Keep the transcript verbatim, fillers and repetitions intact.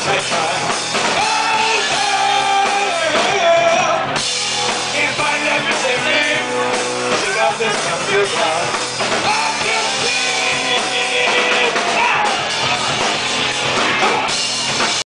take time. Oh, yeah. Can't find everything. Check out this computer.